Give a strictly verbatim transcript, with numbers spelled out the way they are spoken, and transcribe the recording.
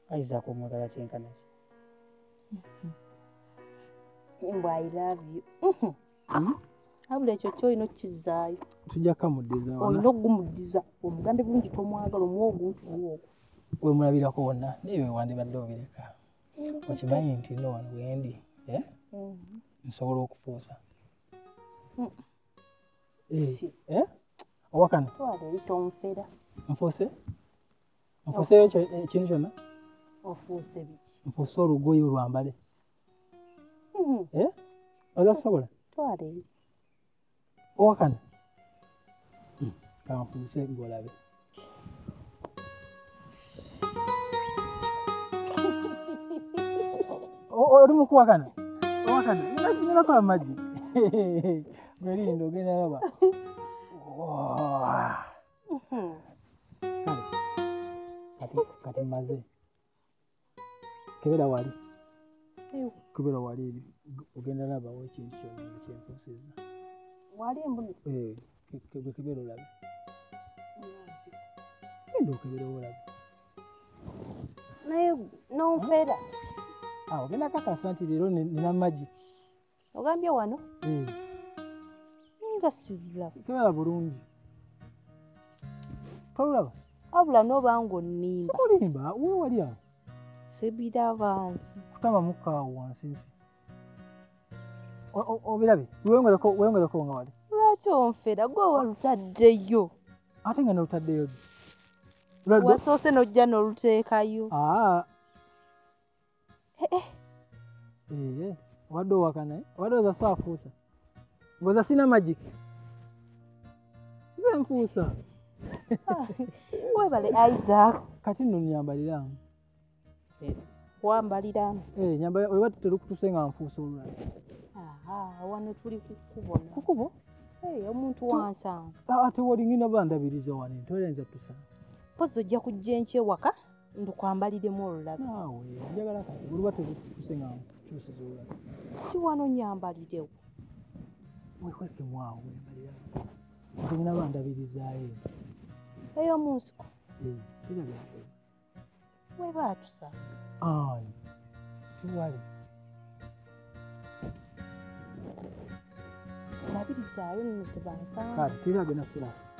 Isaac omwagala kyenkana ki? Mbw I love you. Habula ekyo kyolina okukizaayo. Tujja kamuddiza wala. Olina okugumuddiza omugambe bulungi tomwagala omuwa oguntu gw'ogwo. We mulabirako wonna naye wandibadde obireka. Okimanyi nti no wano wendi eh? Nsobola okufuusa. Eh? Owakana? Twala eri tonfera. Nfuuse? Nfuuseyo ekintu kyonna? Ofuuse biki? Nfuuse olugoye olwambale. Eh? Oza sobola? Twala eri. Owakana? Kanfuuse golabe. Oli mukuwakana? Owakana? Nina kwa maji. Gwerinda ogenda laba. Kale. Kati kati maze. Kebera wali. Kebera wali ogenda laba ekintu kyonna kyenfuusizza. Wali embuni? Eh, kebe kebera olabe. Genda okebera olabe. Naye nonfera. Ah, ogenda kakasa nti leero nina maji. Ogambye wano? Eh. Nga sibula. Kebera bulungi. Tolaba? Abula n'oba ng'onnimba. Sikulimba, we wali awo. Sibiraba nsi. Kutaba mukka awo wansi nsi. Obirabe? Weyongereko weyongereko nga wali. Lwaki onfera? Gwe walutaddeyo. Ate nga nolutaddeyo. Wasoose n'ojja n'oluteekayo. Ah. Eh eh. Wadde owakana? Wadde oza so afuusa? Ngoza sina magic. Nze nfuusa. Webale Isaac. Kati nno nyambaliramu. Wambaliramu? Eh, nyambalira oba terukutuse nga nfuusa olulala. Aha, wano tuli kukubona. Kukubo? Eh, omuntu wansanga. Ate wali ngina bandabiriza wano ntolenza tusa. Pozi ojja kujja enkya ewaka ndukwambaliremu olulala. Naawe, njagala kati buli bwate terukutuse nga nkyusiza olulala. Ti wano nyambalirewo. Wekwekemu awo wembaliramu. Ngina bandabirizaayo. Ey'omunsiko? Eh, kirabika. We baatusanga. Ayi, tiwali. Labirizaayo nno tebansanga. Kati tirabe na fulaasi.